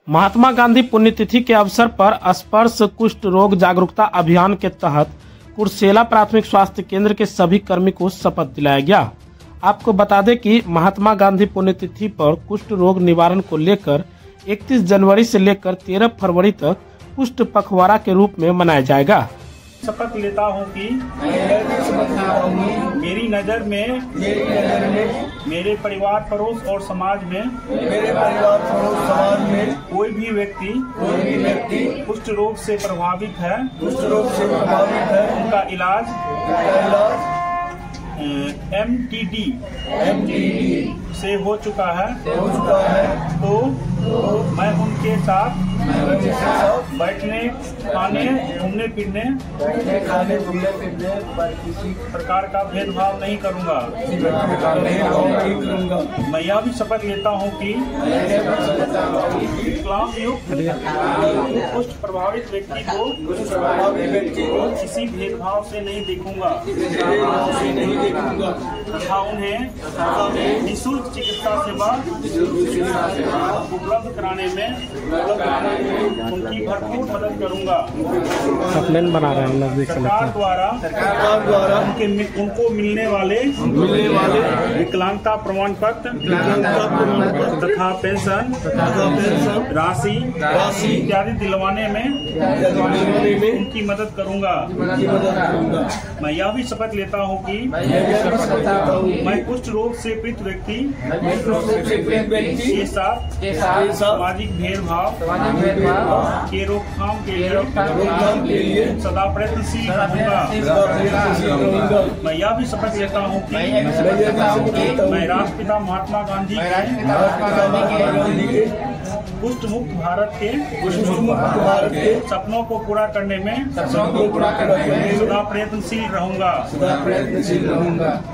महात्मा गांधी पुण्यतिथि के अवसर पर स्पर्श कुष्ठ रोग जागरूकता अभियान के तहत कुर्सेला प्राथमिक स्वास्थ्य केंद्र के सभी कर्मी को शपथ दिलाया गया। आपको बता दें कि महात्मा गांधी पुण्यतिथि पर कुष्ठ रोग निवारण को लेकर 31 जनवरी से लेकर 13 फरवरी तक कुष्ठ पखवाड़ा के रूप में मनाया जाएगा। शपथ लेता हूँ कि मेरी नज़र में मेरे परिवार पड़ोस और समाज में कोई भी व्यक्ति कुष्ठ रोग से प्रभावित है उनका इलाज MTD से हो चुका है तो मैं उनके साथ बैठने खाने घूमने फिरने पर किसी प्रकार का भेदभाव नहीं करूंगा। मैं यह भी शपथ लेता हूं कि विकलांग युक्त कुष्ठ प्रभावित व्यक्ति को किसी भेदभाव से नहीं देखूंगा तथा उन्हें निःशुल्क चिकित्सा सेवा उपलब्ध कराने में उनकी भरपूर मदद करूंगा। बना रहे हैं सरकार द्वारा उनको मिलने वाले विकलांगता प्रमाण पत्र तथा पेंशन राशि इत्यादि दिलवाने में उनकी मदद करूंगा। मैं यह भी शपथ लेता हूं कि मैं कुष्ठ रोग से पीड़ित व्यक्ति के साथ सामाजिक भेदभाव के रोकथाम के लिए सदा प्रयत्नशील रहूंगा। मैं यह भी शपथ लेता हूँ कि मैं राष्ट्रपिता महात्मा गांधी के कुष्ठ मुक्त भारत के सपनों को पूरा करने में सदा प्रयत्नशील रहूंगा।